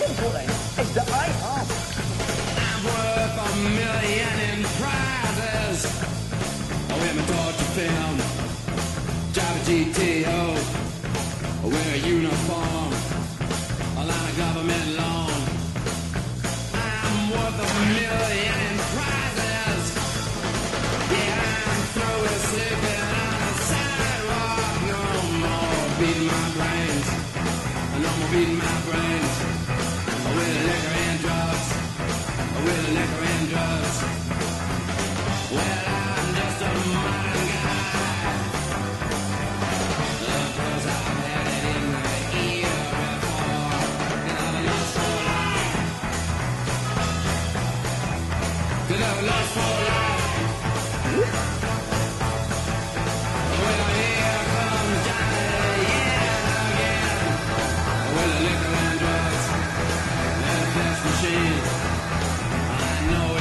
simpel is de IHOP. I'm worth a million in prizes. Wear my torture film, drive a GTO, wear a uniform, a lot of government loan. I'm worth a million in prizes. Yeah, I'm through with sleeping on the sidewalk. No more beating my brains. No more beating my brains. With liquor and drugs. With liquor and drugs. Well, I'm just a modern guy. Cause I've had it in my ear before. And I've lost for life. Cause I've lost for life. Well, here comes Johnny again. With the liquor and drugs. And the fast machine. I know